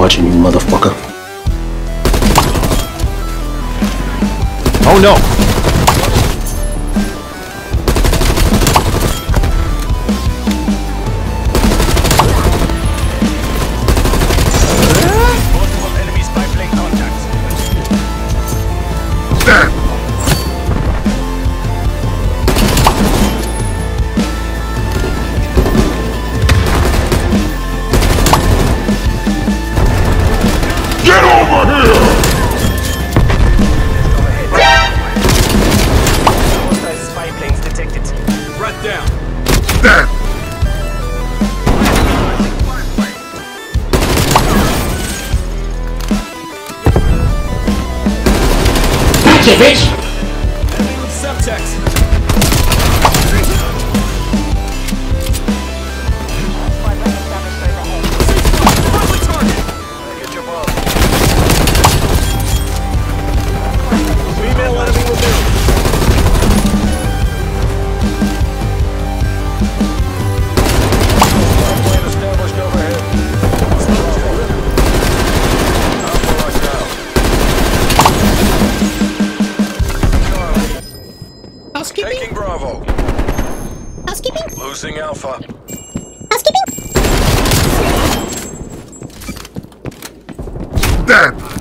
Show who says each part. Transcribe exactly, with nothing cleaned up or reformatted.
Speaker 1: watching, you motherfucker.
Speaker 2: Oh no!
Speaker 3: Multiple enemy spy plane contacts.
Speaker 4: Get over here!
Speaker 3: Hostile spy planes detected. Run down.
Speaker 4: There!
Speaker 1: Gotcha, bitch!
Speaker 3: Enemy with subtext. Friendly target. Get your ball. Female enemy removed. Plane established overhead.
Speaker 5: Housekeeping?
Speaker 3: Taking Bravo.
Speaker 5: Housekeeping?
Speaker 3: Losing Alpha.
Speaker 5: Housekeeping?
Speaker 4: Dead!